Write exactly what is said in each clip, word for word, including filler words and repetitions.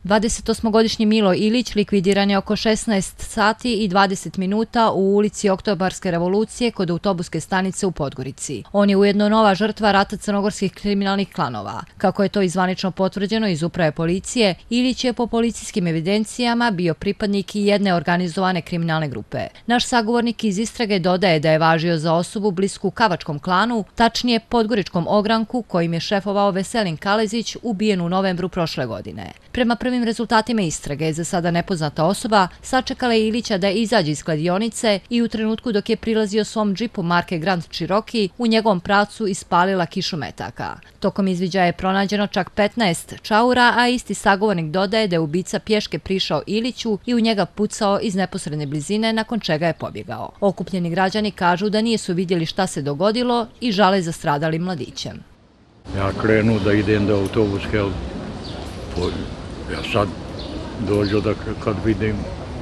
dvadesetosmogodišnji Milo Ilić likvidiran je oko šesnaest sati i dvadeset minuta u ulici Oktobarske revolucije kod autobuske stanice u Podgorici. On je ujedno nova žrtva rata crnogorskih kriminalnih klanova. Kako je to izvanično potvrđeno iz uprave policije, Ilić je po policijskim evidencijama bio pripadnik i jedne organizovane kriminalne grupe. Naš sagovornik iz istrage dodaje da je važio za osobu blisku Kavačkom klanu, tačnije Podgoričkom ogranku kojim je šefovao Veselin Kalezić, ubijen u novembru prošle godine. Prema prvim rezultatima istrage, za sada nepoznata osoba sačekala je Ilića da izađe iz kladionice i u trenutku dok je prilazio svom džipu marke Grand Cherokee u njegovom pravcu ispalila kišu metaka. Tokom izviđaja je pronađeno čak petnaest čaura, a isti sagovornik dodaje da je ubica pješke prišao Iliću i u njega pucao iz neposredne blizine, nakon čega je pobjegao. Okupljeni građani kažu da nisu vidjeli šta se dogodilo i žale za stradalim mladićem. Ja krenu da idem do autobuske, ali ja sad dođu da kad vidim,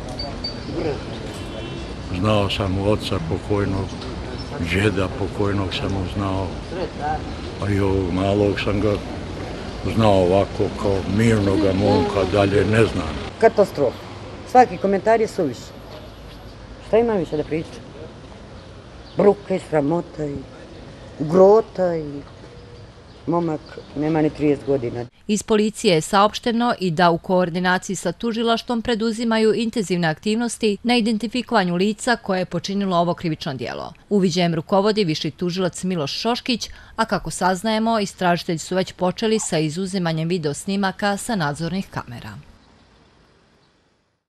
znao sam oca pokojnog, džeda pokojnog sam znao, a i ovog malog sam ga znao ovako kao mirnoga momka, dalje ne znam. Katastrofa. Svaki komentar je suviše. Šta ima više da priča? Bruka i sramota i grota i momak nema ni trideset godina. Iz policije je saopšteno i da u koordinaciji sa tužilaštvom preduzimaju intenzivne aktivnosti na identifikovanju lica koje je počinilo ovo krivično djelo. Uviđajem rukovodi viši tužilac Miloš Šoškić, a kako saznajemo, istražitelji su već počeli sa izuzimanjem video snimaka sa nadzornih kamera.